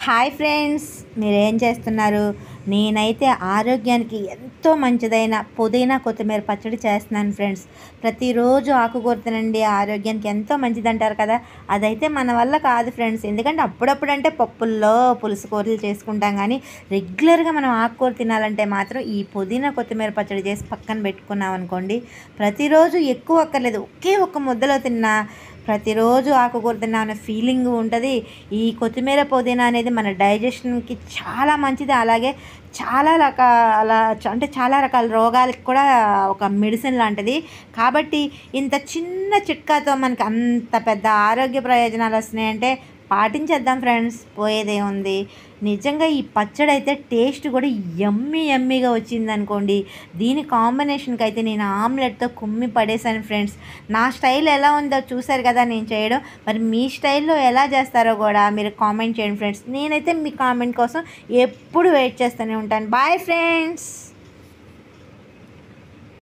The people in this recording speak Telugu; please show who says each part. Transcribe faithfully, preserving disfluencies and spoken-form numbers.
Speaker 1: హాయ్ ఫ్రెండ్స్, మీరేం చేస్తున్నారు? నేనైతే ఆరోగ్యానికి ఎంతో మంచిదైన పుదీనా కొత్తిమీర పచ్చడి చేస్తున్నాను ఫ్రెండ్స్. ప్రతిరోజు ఆకుకూర తినండి, ఆరోగ్యానికి ఎంతో మంచిదంటారు కదా. అదైతే మన వల్ల కాదు ఫ్రెండ్స్. ఎందుకంటే అప్పుడప్పుడు అంటే పప్పుల్లో పులుసు కూరలు చేసుకుంటాం, కానీ రెగ్యులర్గా మనం ఆకుకూర తినాలంటే మాత్రం ఈ పుదీనా కొత్తిమీర పచ్చడి చేసి పక్కన పెట్టుకున్నాం అనుకోండి, ప్రతిరోజు ఎక్కువ అక్కర్లేదు, ఒకే ఒక్క ముద్దలో తిన్నా ప్రతిరోజు ఆకుకూర తిన్నా అనే ఫీలింగ్ ఉంటుంది. ఈ కొత్తిమీర పుదీనా అనేది మన డైజెషన్కి చాలా మంచిది. అలాగే చాలా రకాల అంటే చాలా రకాల రోగాలకు కూడా ఒక మెడిసిన్ లాంటిది. కాబట్టి ఇంత చిన్న చిట్కాతో మనకి అంత పెద్ద ఆరోగ్య ప్రయోజనాలు వస్తున్నాయంటే పాటించేద్దాం ఫ్రెండ్స్, పోయేదేముంది. నిజంగా ఈ పచ్చడి అయితే టేస్ట్ కూడా యమ్మీ యమ్మీగా వచ్చిందనుకోండి. దీని కాంబినేషన్కి అయితే నేను ఆమ్లెట్తో కుమ్మి పడేశాను ఫ్రెండ్స్. నా స్టైల్ ఎలా ఉందో చూసారు కదా నేను చేయడం. మరి మీ స్టైల్లో ఎలా చేస్తారో కూడా మీరు కామెంట్ చేయండి ఫ్రెండ్స్. నేనైతే మీ కామెంట్ కోసం ఎప్పుడు వెయిట్ చేస్తూనే ఉంటాను. Boy friends.